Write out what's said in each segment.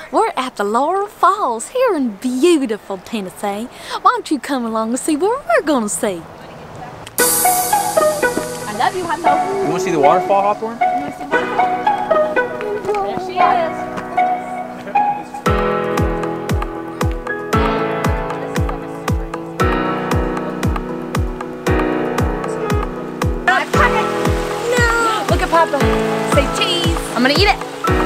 We're at the Laurel Falls here in beautiful Tennessee. Why don't you come along and see what we're going to see? I love you, Hawthorne. You want to see the waterfall, Hawthorne? You want to see the waterfall? There she is. Look at Papa. Say cheese. I'm gonna eat it.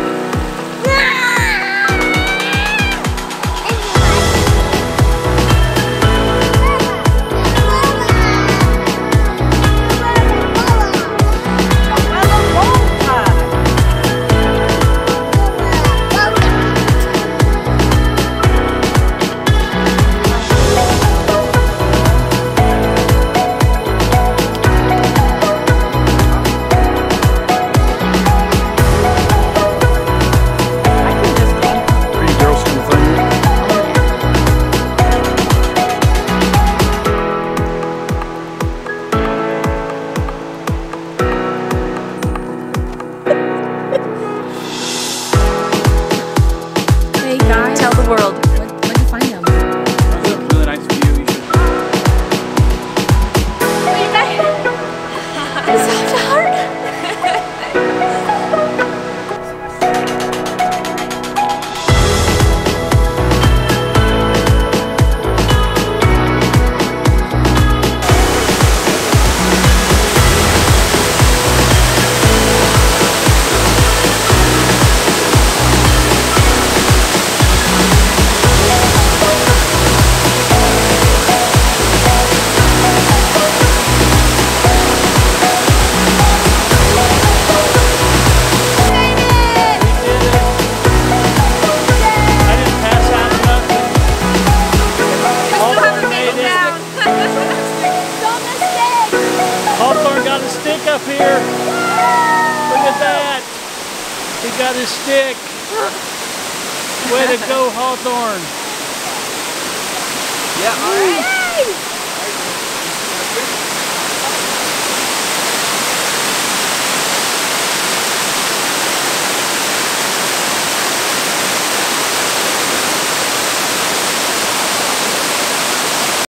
Tell the world. Where'd you find them? That's a really nice view. You should. What do you think? It's so hard. Hawthorne got a stick up here. Look at that. He got his stick. Way to go, Hawthorne. Yeah, all right.